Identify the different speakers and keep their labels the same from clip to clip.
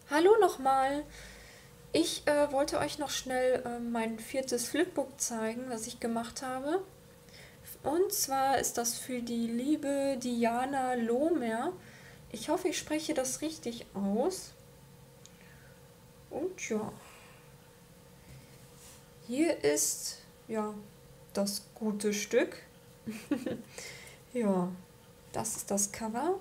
Speaker 1: Hallo nochmal. Ich wollte euch noch schnell mein viertes Flipbook zeigen, was ich gemacht habe. Und zwar ist das für die liebe Diana Lohmer. Ich hoffe, ich spreche das richtig aus. Und ja, hier ist ja das gute Stück. Ja, das ist das Cover.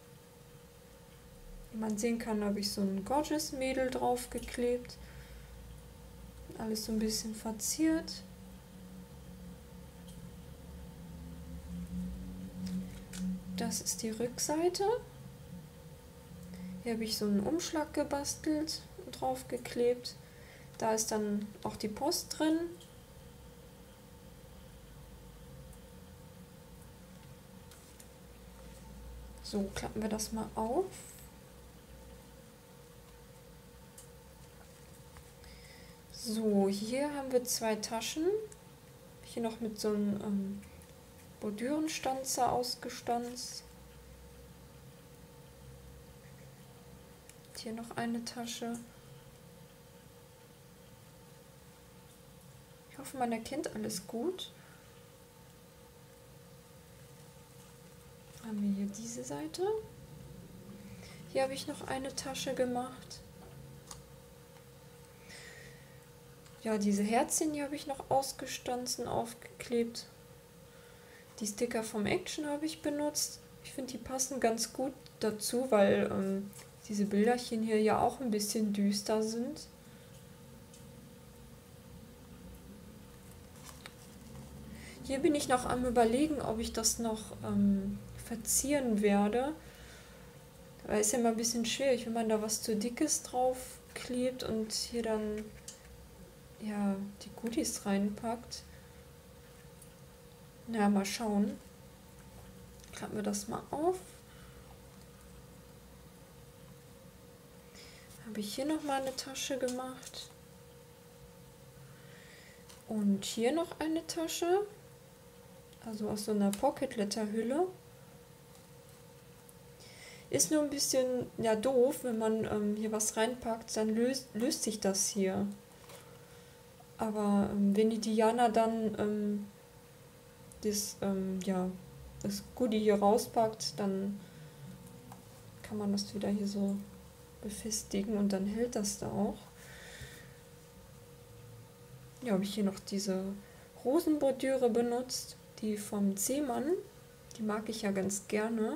Speaker 1: Wie man sehen kann, habe ich so ein Gorgeous Mädel draufgeklebt. Alles so ein bisschen verziert. Das ist die Rückseite. Hier habe ich so einen Umschlag gebastelt und draufgeklebt. Da ist dann auch die Post drin. So, klappen wir das mal auf. So, hier haben wir zwei Taschen. Hier noch mit so einem Bordürenstanzer ausgestanzt. Hier noch eine Tasche. Ich hoffe, man erkennt alles gut. Haben wir hier diese Seite. Hier habe ich noch eine Tasche gemacht. Ja, diese Herzchen hier habe ich noch ausgestanzt, aufgeklebt. Die Sticker vom Action habe ich benutzt. Ich finde, die passen ganz gut dazu, weil diese Bilderchen hier ja auch ein bisschen düster sind. Hier bin ich noch am Überlegen, ob ich das noch verzieren werde. Weil es ist ja immer ein bisschen schwierig, wenn man da was zu Dickes drauf klebt und hier dann ja die Goodies reinpackt. Na, mal schauen. Klappen wir das mal auf. Habe ich hier noch mal eine Tasche gemacht. Und hier noch eine Tasche. Also aus so einer Pocket-Letter-Hülle. Ist nur ein bisschen ja, doof, wenn man hier was reinpackt, dann löst sich das hier. Aber wenn die Diana dann ja, das Goodie hier rauspackt, dann kann man das wieder hier so befestigen und dann hält das da auch. Ja, habe ich hier noch diese Rosenbordüre benutzt, die vom Zehmann. Die mag ich ja ganz gerne.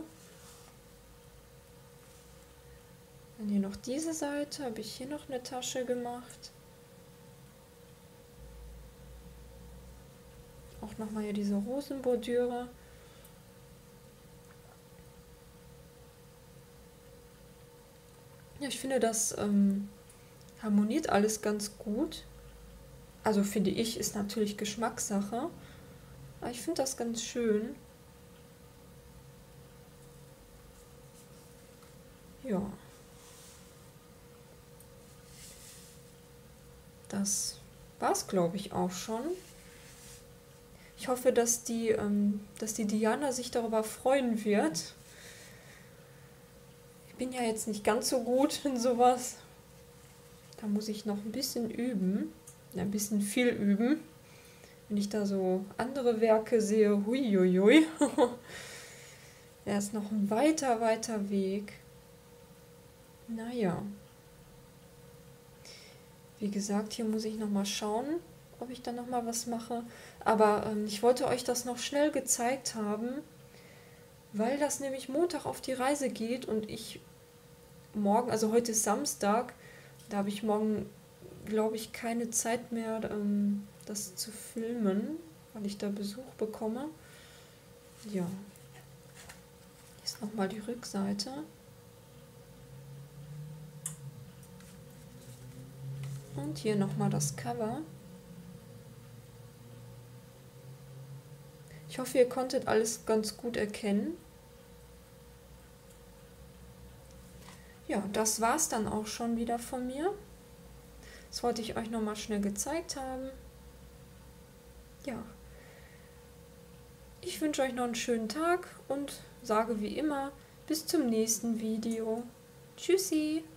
Speaker 1: Dann hier noch diese Seite, habe ich hier noch eine Tasche gemacht. Auch nochmal hier diese Rosenbordüre. Ja, ich finde, das harmoniert alles ganz gut. Also finde ich, ist natürlich Geschmackssache. Aber ich finde das ganz schön. Ja. Das war's, glaube ich, auch schon. Ich hoffe, dass die Diana sich darüber freuen wird. Ich bin ja jetzt nicht ganz so gut in sowas. Da muss ich noch ein bisschen üben. Ein bisschen viel üben. Wenn ich da so andere Werke sehe, huiuiui. Da ist noch ein weiter, weiter Weg. Naja. Wie gesagt, hier muss ich nochmal schauen, ob ich da nochmal was mache. Aber ich wollte euch das noch schnell gezeigt haben, weil das nämlich Montag auf die Reise geht und ich morgen, also heute ist Samstag, da habe ich morgen, glaube ich, keine Zeit mehr, das zu filmen, weil ich da Besuch bekomme. Ja. Hier ist nochmal die Rückseite. Und hier nochmal das Cover. Ich hoffe, ihr konntet alles ganz gut erkennen. Ja, das war's dann auch schon wieder von mir. Das wollte ich euch nochmal schnell gezeigt haben. Ja. Ich wünsche euch noch einen schönen Tag und sage wie immer, bis zum nächsten Video. Tschüssi!